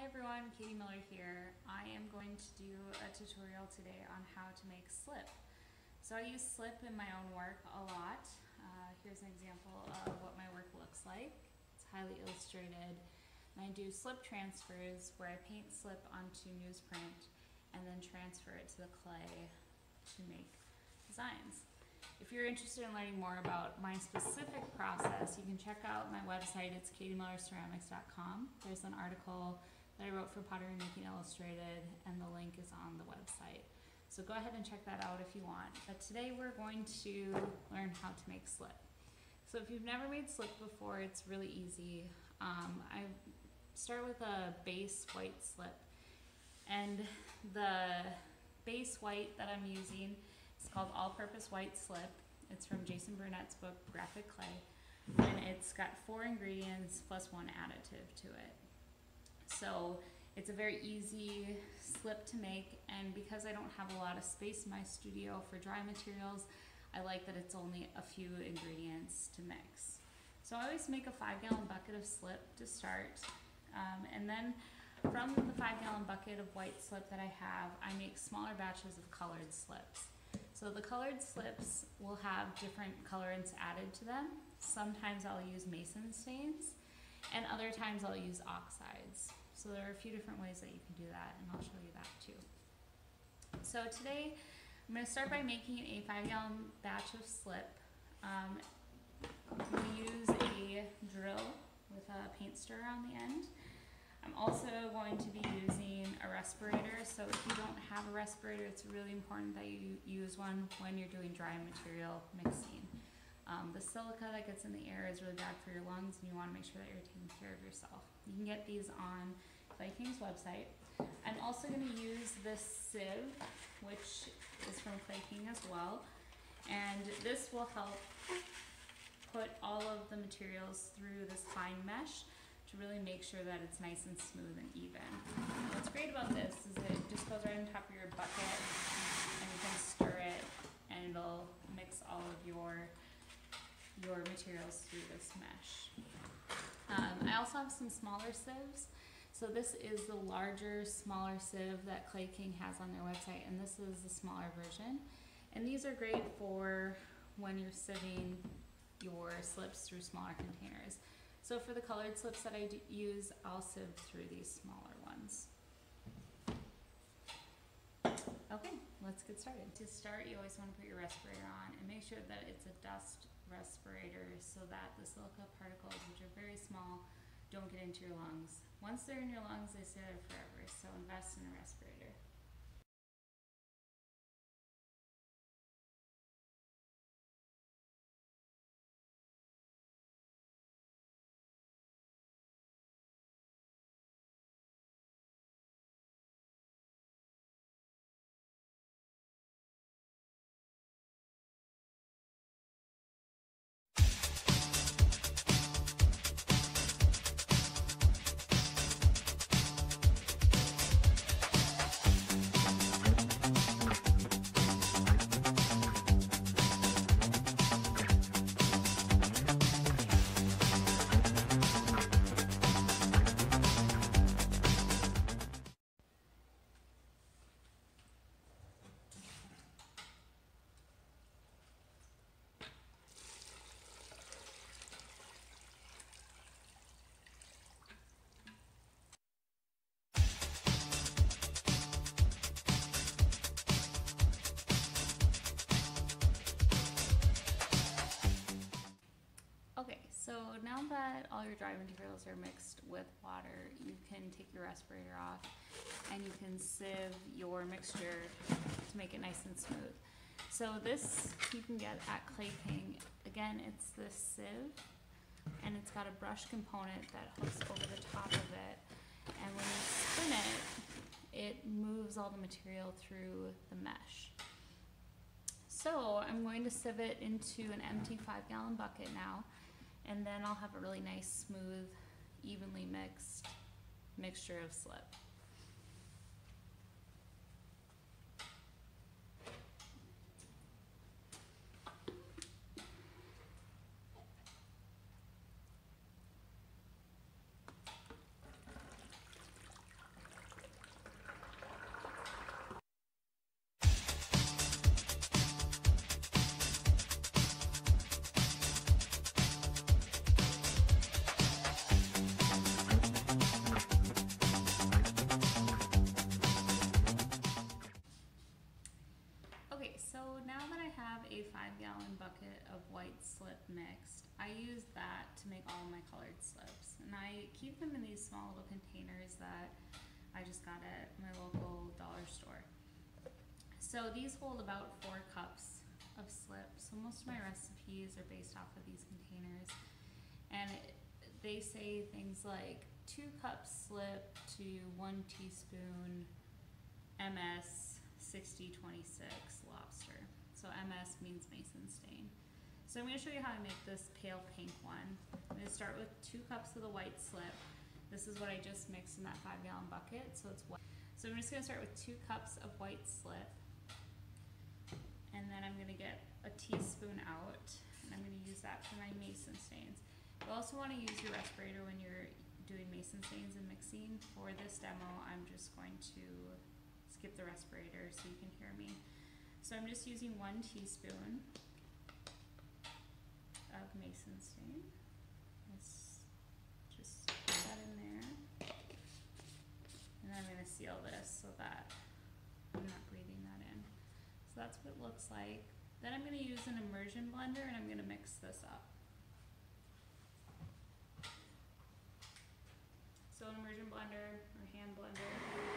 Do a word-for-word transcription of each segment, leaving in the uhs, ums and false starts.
everyone, Katie Miller here. I am going to do a tutorial today on how to make slip. So I use slip in my own work a lot. Uh, here's an example of what my work looks like. It's highly illustrated. And I do slip transfers where I paint slip onto newsprint and then transfer it to the clay to make designs. If you're interested in learning more about my specific process, you can check out my website. It's katie miller ceramics dot com. There's an article that I wrote for Pottery Making Illustrated, and the link is on the website. So go ahead and check that out if you want. But today we're going to learn how to make slip. So if you've never made slip before, it's really easy. Um, I start with a base white slip. And the base white that I'm using is called All-Purpose White Slip. It's from Jason Burnett's book, Graphic Clay. And it's got four ingredients plus one additive to it. So it's a very easy slip to make, and because I don't have a lot of space in my studio for dry materials, I like that it's only a few ingredients to mix. So I always make a five gallon bucket of slip to start, um, and then from the five gallon bucket of white slip that I have, I make smaller batches of colored slips. So the colored slips will have different colorants added to them. Sometimes I'll use mason stains, and other times I'll use oxides. So there are a few different ways that you can do that, and I'll show you that too. So today, I'm going to start by making a five gallon batch of slip. Um, we use a drill with a paint stirrer on the end. I'm also going to be using a respirator, so if you don't have a respirator, it's really important that you use one when you're doing dry material mixing. Um, the silica that gets in the air is really bad for your lungs, and you want to make sure that you're taking care of yourself. You can get these on Clay King's website. I'm also going to use this sieve, which is from Clay King as well, and this will help put all of the materials through this fine mesh to really make sure that it's nice and smooth and even. What's great about this is that it just goes right on top of your bucket, and you can stir it, and it'll mix all of your your materials through this mesh. Um, I also have some smaller sieves. So this is the larger, smaller sieve that Clay King has on their website, and this is the smaller version. And these are great for when you're sieving your slips through smaller containers. So for the colored slips that I do use, I'll sieve through these smaller ones. Okay, let's get started. To start, you always want to put your respirator on and make sure that it's a dust respirator so that the silica particles, which are very small, don't get into your lungs. Once they're in your lungs, they stay there forever, so invest in a respirator. So now that all your dry materials are mixed with water, you can take your respirator off and you can sieve your mixture to make it nice and smooth. So this you can get at Clay King. Again, it's this sieve, and it's got a brush component that hooks over the top of it. And when you spin it, it moves all the material through the mesh. So I'm going to sieve it into an empty five gallon bucket now. And then I'll have a really nice, smooth, evenly mixed mixture of slip. white slip mixed. I use that to make all my colored slips. And I keep them in these small little containers that I just got at my local dollar store. So these hold about four cups of slip. So most of my recipes are based off of these containers. And it, they say things like two cups slip to one teaspoon M S sixty twenty-six lobster. So M S means Mason stain. So I'm going to show you how I make this pale pink one. I'm going to start with two cups of the white slip. This is what I just mixed in that five gallon bucket, so it's white. So I'm just going to start with two cups of white slip. And then I'm going to get a teaspoon out, and I'm going to use that for my Mason stains. You also want to use your respirator when you're doing Mason stains and mixing. For this demo, I'm just going to skip the respirator so you can hear me. So I'm just using one teaspoon of Mason stain. Let's just put that in there. And then I'm going to seal this so that I'm not breathing that in. So that's what it looks like. Then I'm going to use an immersion blender and I'm going to mix this up. So an immersion blender or hand blender.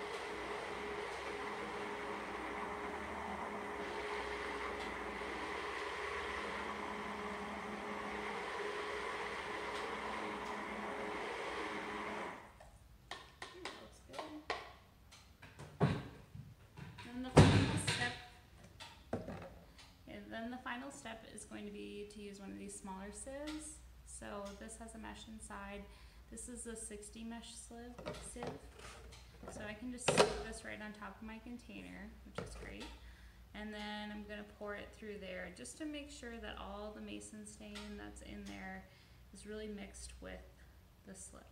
Then the final step is going to be to use one of these smaller sieves. So this has a mesh inside. This is a sixty mesh sieve. So I can just stick this right on top of my container, which is great. And then I'm gonna pour it through there just to make sure that all the Mason stain that's in there is really mixed with the slip.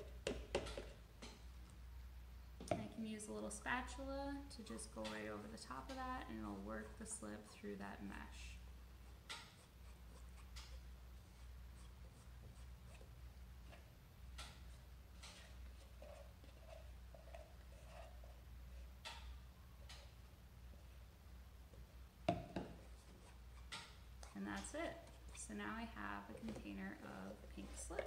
I can use a little spatula to just go right over the top of that, and it'll work the slip through that mesh. And that's it. So now I have a container of pink slip.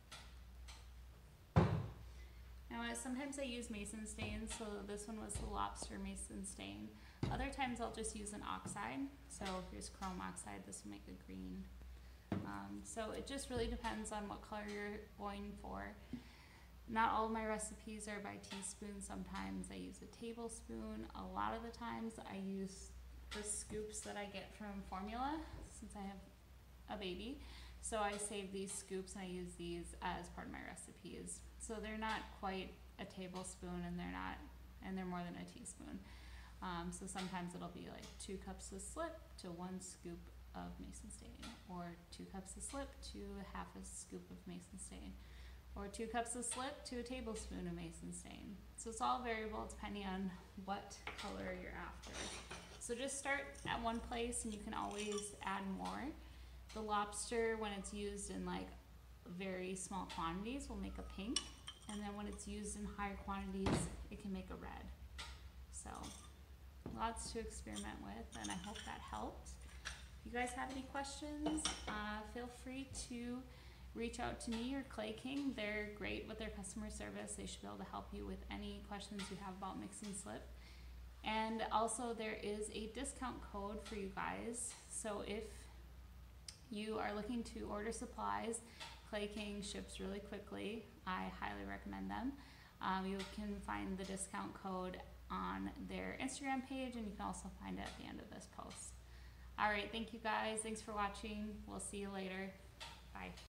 Now, sometimes I use Mason stain, so this one was the lobster Mason stain. Other times I'll just use an oxide. So here's chrome oxide, this will make a green. Um, so it just really depends on what color you're going for. Not all of my recipes are by teaspoon. Sometimes I use a tablespoon. A lot of the times I use the scoops that I get from formula, since I have a baby. So I save these scoops and I use these as part of my recipes. So they're not quite a tablespoon, and they're not, and they're more than a teaspoon. Um, so sometimes it'll be like two cups of slip to one scoop of Mason stain, or two cups of slip to half a scoop of Mason stain, or two cups of slip to a tablespoon of Mason stain. So it's all variable depending on what color you're after. So just start at one place and you can always add more. The lobster, when it's used in like very small quantities, will make a pink, and then when it's used in higher quantities, it can make a red. So lots to experiment with, and I hope that helped. If you guys have any questions, uh, feel free to reach out to me or Clay King. They're great with their customer service. They should be able to help you with any questions you have about mixing slip. And also there is a discount code for you guys. So if you are looking to order supplies, Clay King ships really quickly. I highly recommend them. Um, you can find the discount code on their Instagram page, and you can also find it at the end of this post. All right, thank you guys. Thanks for watching. We'll see you later. Bye.